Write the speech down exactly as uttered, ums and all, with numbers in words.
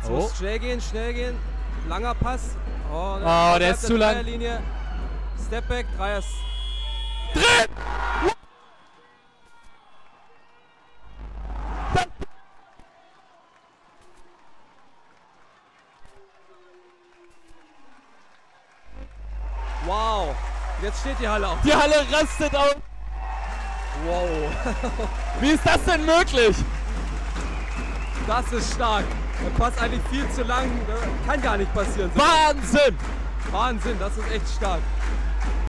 Jetzt Oh. muss schnell gehen, schnell gehen. Langer Pass. Oh, Oh, der ist zu lang. Linie. Stepback, Dreier. Drin! Wow. Jetzt steht die Halle auf. Die Halle rastet auf. Wow. Wie ist das denn möglich? Das ist stark. Der Pass eigentlich viel zu lang. Das kann gar nicht passieren. So. Wahnsinn! Wahnsinn, das ist echt stark.